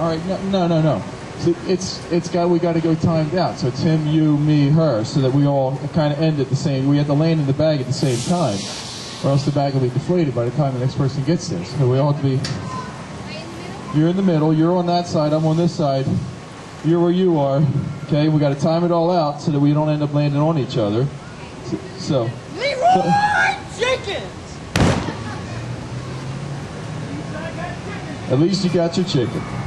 All right, no. So we got to go timed out. So it's him, you, me, her, so that we all kind of end at the same. We have to land in the bag at the same time, or else the bag will be deflated by the time the next person gets there. So we all have to be. You're in the middle. You're on that side. I'm on this side. You're where you are. Okay, we got to time it all out so that we don't end up landing on each other. So. Leeroy Jenkins. At least you got your chicken.